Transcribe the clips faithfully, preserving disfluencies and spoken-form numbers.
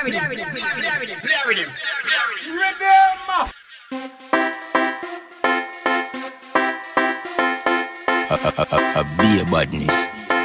with him, play with him, play with him. Rhythm. A be a badness.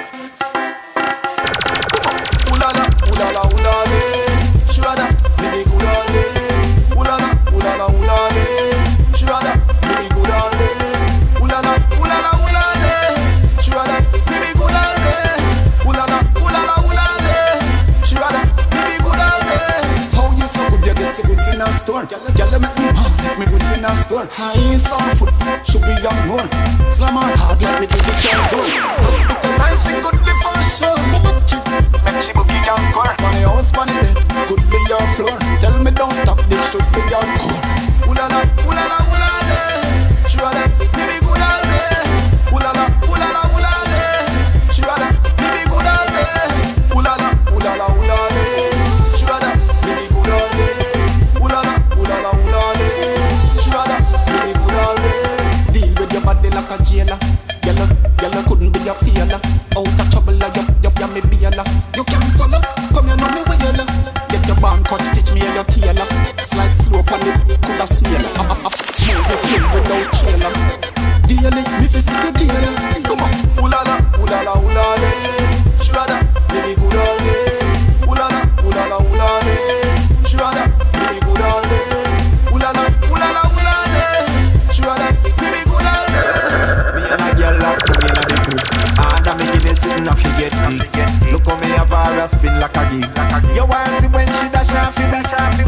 Ulala, ulala, ulale. Shurada, baby gulale. Ulala, ulala, ulale. Shurada, baby gulale. Ulala, ulala, ulale. Shurada, baby gulale. Ulala, ulala, ulale. Shurada, baby gulale. How you so good you get to it in a store? Gyal make me want if me goods in a store. High sound food should be young more. Slam her hard like me to the shell door. Hospitalize she could be for sure. Make she boogie and square. Money house, money dead, could be your floor. Tell me don't stop, this should be your core. Ulala, ulala, ulale. Shurada, baby gulale. Ulala, ulala, ulale. Shurada, baby gulale. Ulala, ulala, ulale. Shurada, baby gulale. Ulala, ulala, ulale. Shurada, baby gulale. Deal with your body like a jailer. Yellow, yellow couldn't be a failure. Out of trouble, you, you, you me be a la. You can't follow, come you know me with yellow. Get your band cut, stitch me and your tailor. Slide slope on it, could a snail. Move your flip without trailer. Daily, me fi see the daily. Come on, ulala, ulala, ulale. Shurada, baby gulale. Ulala, ulala, ulale. Shurada, baby gulale. Ulala, ulala, ulale. Shurada, baby gulale. Me and a girl lock down inna the crib, and I'm making it sitting up, she get big. Look how me have her spin like a gig. You want see when she dash off me?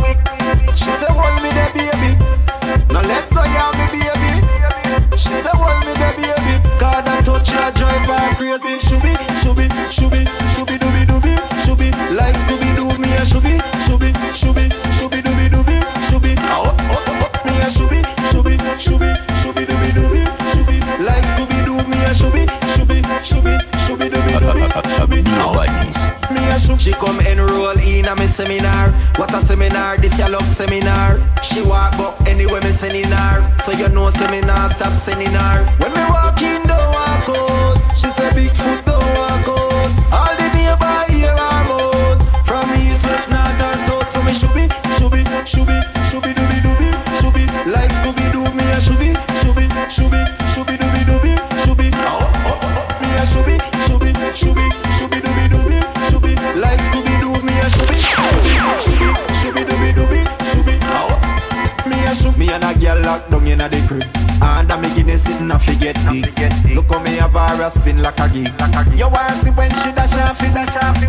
She say hold me there, baby. Now let go, yeah, me baby. She say hold me there, baby. Cause that touch her drive her crazy. Shooby, shooby, shooby, shooby, dooby, dooby, shooby. Like Scooby Doo, me a shooby, shooby, shooby, shooby, dooby, dooby, shooby. Oh, oh, oh, oh, me a shooby, shooby, shooby, shooby, dooby, dooby, shooby. Like Scooby Doo, me a shooby, shooby, shooby, shooby, dooby, dooby, shooby. Oh, me a shooby. She come enroll in a me seminar. What a seminar? This ya love seminar. She walk up anywhere me sending her. So you know seminar, stop sending her. When me walk in, don't walk out. She say Bigfoot, don't walk out. All the neighbor hear her mouth. From east, west, north and south. So me shooby, shooby, shooby, shooby, dooby, dooby, shooby. Like Scooby Doo, me a shooby, shooby, shooby, shooby, dooby, dooby, shooby. Oh, oh, oh, oh, me a shooby, shooby, shooby, shooby, dooby, dooby, shooby. Like Scooby Doo, me a shooby, shooby, shooby, shooby, dooby, dooby, shooby. Oh, me a shoot. Me and a girl locked down inna the crib, and I'm making it sitting up, she get big. Look how me have her spin like a gig. You want see when she dash off it?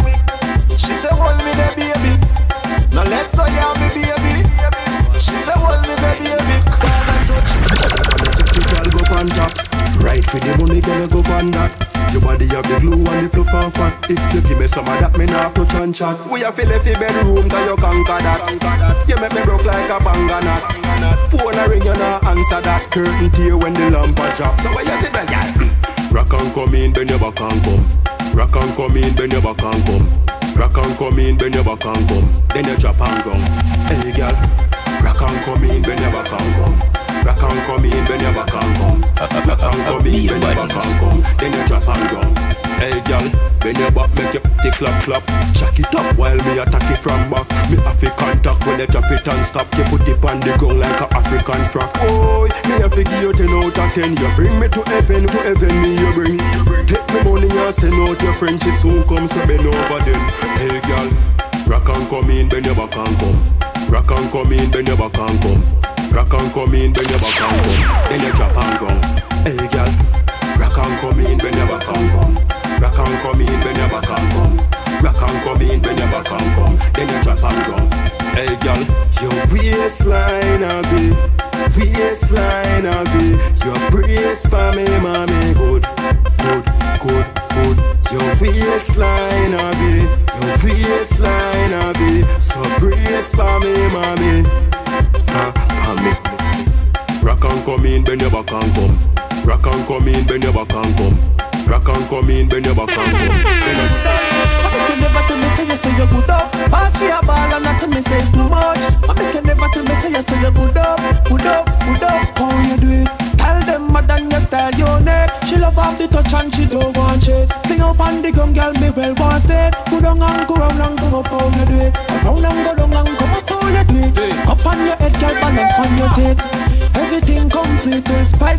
She say hold me there, baby. Now let go, yeah, me baby. She say hold me there, baby. Cause I touch. Check the girl go on top. Right for the money, girl go on that. Your body have the glue and the fluff and fat. If you give me some of that, me not touch and chat. We have feel if the bedroom, that you conquer that. You make me broke like a banga knot. Phone a ring, you not answer that. Curtain tear when the lamp a drop. So what you tell me, girl? Rock and come in, bend your back and come. Rock and come in, bend your back and come. Rock and come in, bend your back and come. Then you drop and come. Hey girl, rock and come in, bend your back and come. Rock and come in, bend your back and come. Rock and come in, bend your back and come. Then you drop and come. Hey girl, bend your back, make your tick clap clap. Check it up while me attack it from back. Me have to contact when you drop it and stop. You put it on the ground like a African frock. Oh, me have to give you ten out of ten. You bring me to heaven, to heaven me you bring. Take me money and send out your friend. She soon comes to bend over them. Hey girl, rock and come in, bend your back and come. Rock and come in, bend your back and come. Rock and come in, bend your back and come. Then you drop and come. Hey girl, rock and come in, bend your back and come. Rock and come in, bend your back and come. Rock and come in, bend your back and come. Then you drop and come. Hey girl, your waistline of it, waistline of it. Your brace for me, mommy, good, good, good, good. Your waistline of it, your waistline of it. So brace for me, mommy, ah, for me. Rock and come in, bend your back and come. Rock and come in, bend your back and come. Rock and come in, bend your back and come. I make you never tell me say you say you good up. Party a ball and not tell me say too much. I make you never tell me say you say you good up, good up, good up. How you do it? Style them mad than you style your neck. She love off the touch and she don't want shit. Fling up on the ground, girl, me well want it. Go down and go round and go up. How you do it? Go round and go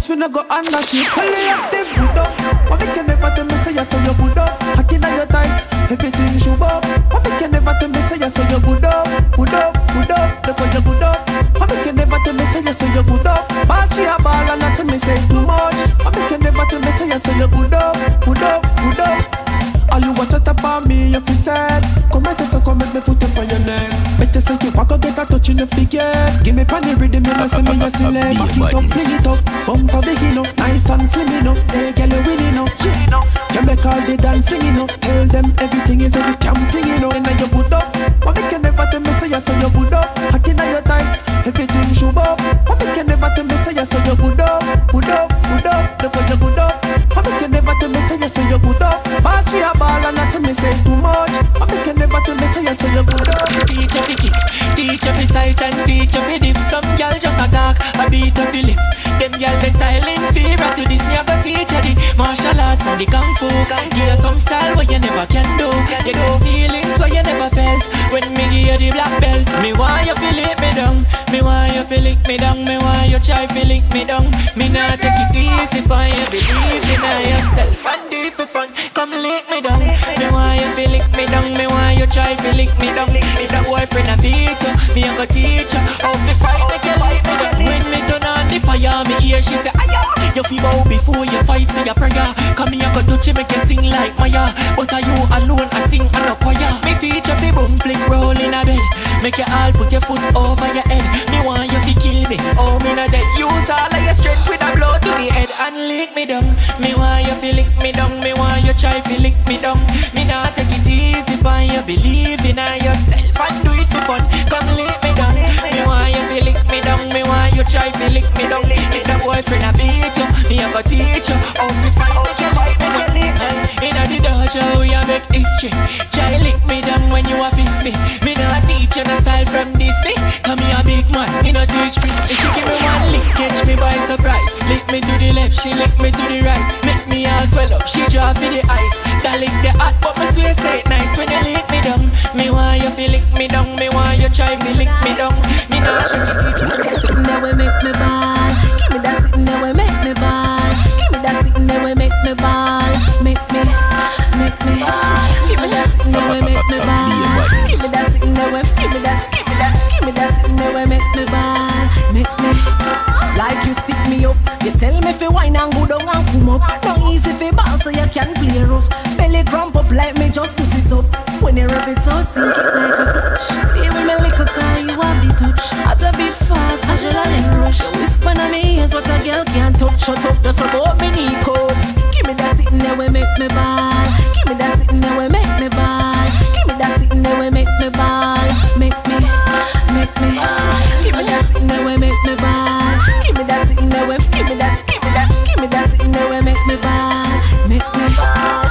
we no go under keep fully active, good up. What make you never tell me say you so you good up? Hacking on your tights, everything shoot up. What make you never tell me say you so you good up? Good up, good up, look what you good up. What make you never tell me say you so you good up? Ball she a ball and not tell me say too much. What make you never tell me say you so you good up? Good up, good up. All you watch out upon me if you said come right so come make me put up on your neck. Better say you walk out get a touch in the figure. Give me pan the rhythm you know see me you silly. Back it up, bring it up, bumper big enough, nice and slim enough. Hey girl you winning up, yeah. You make all the dancing enough. Tell them everything is every damn thing you know. And now you good up. What make you never tell me say you so you good up? Hacking on your tights, everything shoot up. What make you never tell me say you so you good up? Good up, good up, look what you good up. What make you never tell me say you so you good up? Ball she a ball and not tell me say too much. What make you never tell me say you so you good up? Teach you fi kick, teach you fi sight and teach you fi dip. Some girl just a talk, a beat up the lip. Them girl they style inferior to this. Me a go teach you the martial arts and the kung fu. Give you some style what you never can do. You go feelings what you never felt. When me give you the black belt, me want you feel it me down. Me want you feel lick me down. Me want you try feel lick me down. Me nah take it easy for you. Believe in yourself and do it for fun. Come lick me down. Me want you feel lick me down. Me want you try feel lick me down. If that boyfriend a beat you, me a go teach you how to fight make you like me down. When me turn on the fire, me hear she say aya. You feel bow before you fight, say your prayer. Come here go touch you make you sing like Maya. But are you alone I sing and a choir? Me teach you fi boom flick roll in a bed. Make you all put your foot over your head. Me want you fi kill me, oh me not dead. Use all of your strength with a blow to the head and lick me down. Me want you fi lick me down. Me want you try fi lick me down. Me not take it easy but you believe in yourself and do it for fun. Come lick me down. Me want you fi lick me down. Me want you try fi lick me down. If that boyfriend a beat you, me a go teach you how to fight make you like me down. Inna the dojo we a make history. Try lick me down when you a fist me. Me not teach you no style from Disney. Come here big man, me not teach me. If she give me one lick, catch me by surprise. Lick me to the left, she lick me to the right. Make me all swell up, she draw for the ice. That lick the hot, but me swear say it nice when you lick me down. Me want you fi lick me down. Me want you try fi lick me down. Me not shake it. Sitting there we make me ball. Give me that sitting there we make me ball. Give me that sitting there we make me ball. Make me, make me. Give me that sitting there we make me ball. Give me that sitting there we, give me that, give me that, give me that sitting there we make me ball. Make me. Like you stick me up. You tell me fi wine and go down and come up. Not easy fi ball so you can play rough. Belly cramp up like me just to sit up. When you rev it out, sink it like a touch. Baby, me lick a car, you have the touch. At a bit fast, I should have rush. You whisper in me ears what a girl can't touch. Shut up, just about me knee coat. Give me that sitting there we make me ball. Give me that sitting there we make me ball. Give me that sitting there we make me ball. Make me, make me. Give me that sitting there we make me ball. Give me that sitting there we, give me that, give me that, give me that sitting there we make me ball. Make me ball.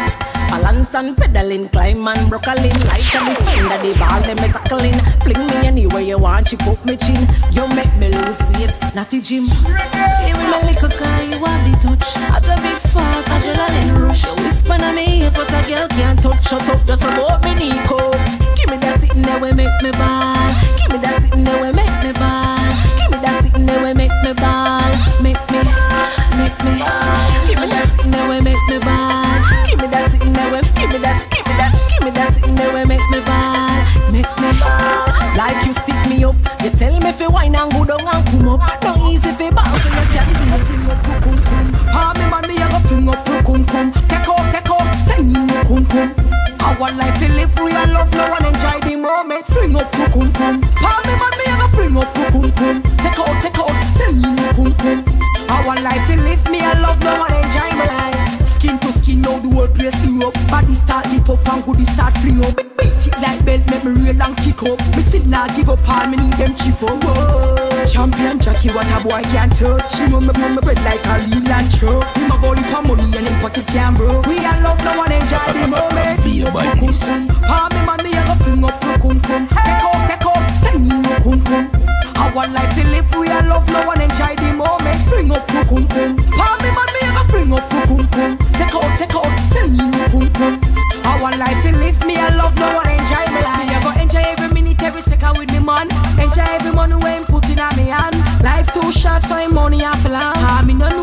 Balance and pedaling, climb and broccoli. Like a defender, the ball them me tackling. Fling me anywhere you want, chip up me chin. You make me lose weight, natty gym. Give me little car, you have the touch. At a bit fast, I should have rush. You whisper in me ears what a girl can't touch. Shut up, just about me knee coat. Give me that sitting there we make me ball. Give me that sitting there we make me ball. Give me that sitting there we make me ball. Make me, make me. Give me that sitting there we make me ball. Give me that sitting there we, give me that, give me that, give me that sitting there we make me ball. Make me ball. Like you stick me up. You tell me fi wine and go down and come up. Not easy fi ball so you can do it. Fling up, cum cum. Pa me man me a go fling up, cum cum. Take out, take out, send me no cum cum. Our life we live real love, no one enjoy the moment. Fling up, cum cum. Pa me man me a go fling up, cum cum. Take out, take out, send me no cum cum. Our life we live me a love, no one enjoy my life. Skin to skin, now the whole place you up. Body start lift up and goody start fling up. Beat it like belt, make me real and kick up. Me still not give up, all me need them cheap up. Whoa. Champion Jackie, what a boy can't touch. You know me blow me bread like a real and truck. Him a ball for money and him pocket can't broke. We all love, no one enjoy the moment. Be a badness. Pa me man, me a go fling up, cum cum. Take out, take out, send me no cum cum. Our life to live, we all love, no one enjoy the moment. Fling up, cum cum. Pa me man, me a go fling up, cum cum. Take out, take out, send me no cum cum. Our life to live, me I love, no one enjoy my life. Me I go enjoy every minute, every second with me man. Enjoy every money when put in on me hand. Life too short, so I'm money off long. Ah, me no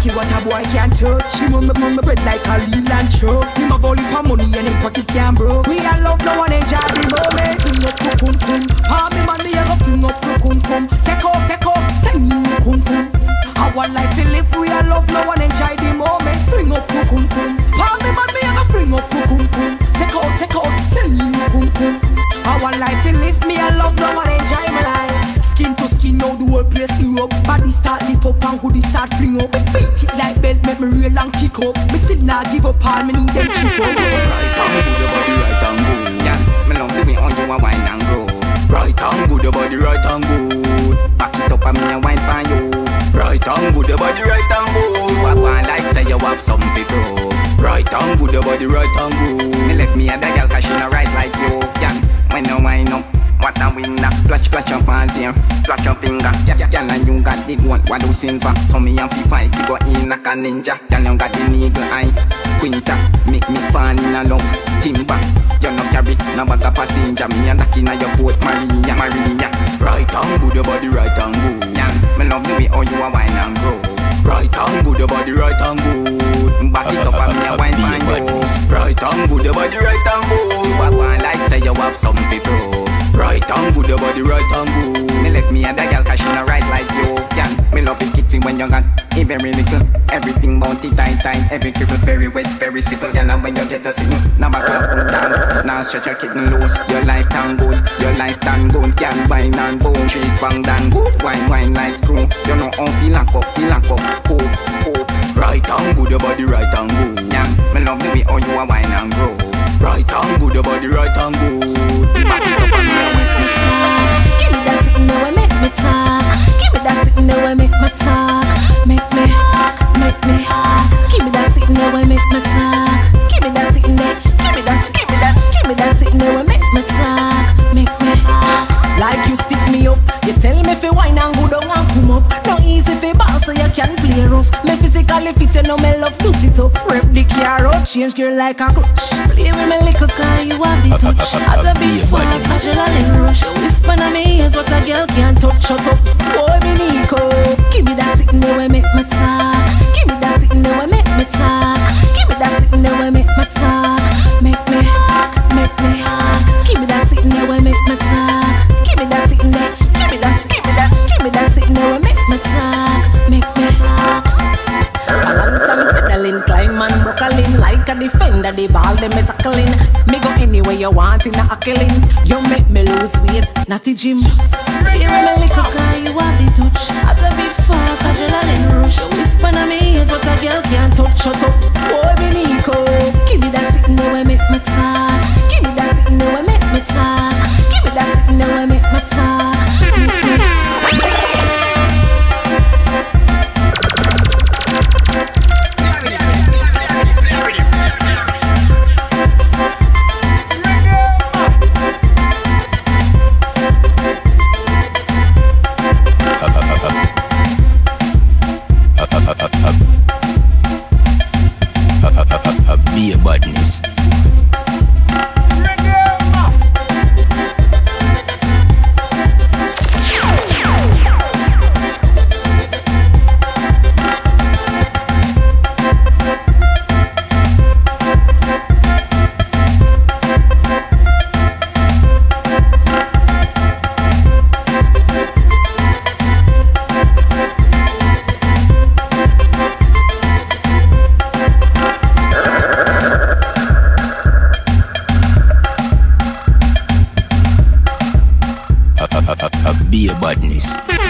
cocky what a boy can't touch. Him on me, on me bread like a Leland truck. Him a volley for money and him pocket can't broke. We all love no one enjoy the moment. Fling up kum kum, palm me man me a go fling up kum kum. Take off, take off, send me kum kum. Our life to live, we all love no one enjoy the moment. Fling up kum kum, palm me man me a go fling up kum kum. Take off, take off, send me kum kum. Our life to live, me I love no one enjoy my life. Skin to skin, now the whole place you up. Body start lift up and goody start fling up. Beat it like belt, make me real and kick up. Me still not give up, all me need them chip up. Right and good, your body right and good. Yeah, me love the way on you a wine and grow. Right and good, your body right and good. Back it up and me a wine for you. Right and good, your body right and good. You a one like say you have something to prove. Right and good, your body right and good. Me left me a the girl cause she no right like you. Yeah, when no wine up. What a winner, flash, flash your hands here, flash your finger. Yeah, yeah, yeah, and you got the one, what do silver. So me and fi fight, you go in like a ninja. Yeah, you got the eagle eye, quinta. Make me fall in a love, timber. You no carry, no bag a passenger. Me and that in a your boat, Maria, Maria. Right and good, your body right and good. Yeah, me love the way how you a wine and grow. Right and good, your body right and good. Back it up and me a wine for you. Right and good, your body right and good. You a one like say you have something to prove. Right and good, your body right and good. Me left me a the girl cause she no right like you. Yeah, me love the kitty when you got it very little. Everything bounty tight tight. Every cripple very wet, very simple. Yeah, now when you get a signal, now back up and down. Now stretch your kitten loose. Your life tan good, your life tan good. Can wine and bone, trees bang dan good. Wine wine like screw. You know how feel like up, feel like up. Cool, cool. Right and good, your body right and good. Yeah, me love the way how you a wine and grow. Right and good, your body right and good. Back it up and me a wine. Give me that sitting there, make me talk. Give me that sitting there, make me talk. Make me, make me. Give me that sitting there, make me talk. Give me that sitting there, give me that, give me that, give me that sitting there, make me talk. Make me. Like you stick me up, you tell me if you wine and go down and come up. No easy fi ball so you can play rough. Me physically fit, you know me love to sit up. Rep the car out, change gear like a clutch. Play with me little car, you have the touch. At a bit fast, adrenaline rush. Whisper in me ears what a girl can't touch. Shut up, boy me Nico. Give me that sitting there, make me talk. Give me that sitting there, make me talk. Give me that sitting there, make me talk. Make me, make me. Give me that sitting there, make me talk. Give me that sitting there, give me that, give me that, give me that sitting there, make me talk. Make me talk. Alongside pedaling, climb and broccoli like a defender, the ball them me tackling. Me go anywhere you want in a killing. You make me lose weight, not the gym. You me little car, you have the touch. At a bit fast, adrenaline rush. Whisper in me ears what a girl can't touch. Shut up, boy me Nico. Give me that sitting there, make me talk. Give me that sitting there, make me talk. Give me that sitting there, make me talk. Make me. Be a badness. Be a badness.